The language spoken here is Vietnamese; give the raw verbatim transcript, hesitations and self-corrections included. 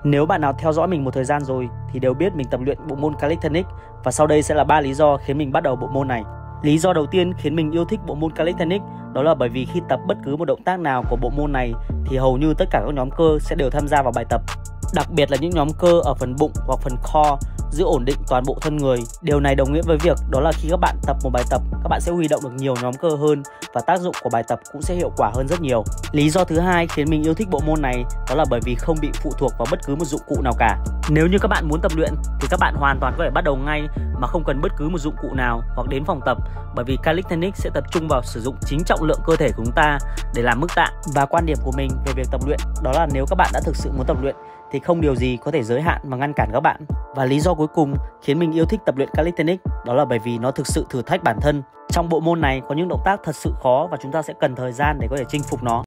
Nếu bạn nào theo dõi mình một thời gian rồi thì đều biết mình tập luyện bộ môn Calisthenics, và sau đây sẽ là ba lý do khiến mình bắt đầu bộ môn này. Lý do đầu tiên khiến mình yêu thích bộ môn Calisthenics đó là bởi vì khi tập bất cứ một động tác nào của bộ môn này thì hầu như tất cả các nhóm cơ sẽ đều tham gia vào bài tập. Đặc biệt là những nhóm cơ ở phần bụng hoặc phần core giữ ổn định toàn bộ thân người. Điều này đồng nghĩa với việc đó là khi các bạn tập một bài tập, các bạn sẽ huy động được nhiều nhóm cơ hơn và tác dụng của bài tập cũng sẽ hiệu quả hơn rất nhiều. Lý do thứ hai khiến mình yêu thích bộ môn này đó là bởi vì không bị phụ thuộc vào bất cứ một dụng cụ nào cả. Nếu như các bạn muốn tập luyện thì các bạn hoàn toàn có thể bắt đầu ngay mà không cần bất cứ một dụng cụ nào hoặc đến phòng tập, bởi vì Calisthenics sẽ tập trung vào sử dụng chính trọng lượng cơ thể của chúng ta để làm mức tạ. Và quan điểm của mình về việc tập luyện đó là nếu các bạn đã thực sự muốn tập luyện thì không điều gì có thể giới hạn và ngăn cản các bạn. Và lý do cuối cùng khiến mình yêu thích tập luyện Calisthenics đó là bởi vì nó thực sự thử thách bản thân. Trong bộ môn này có những động tác thật sự khó và chúng ta sẽ cần thời gian để có thể chinh phục nó.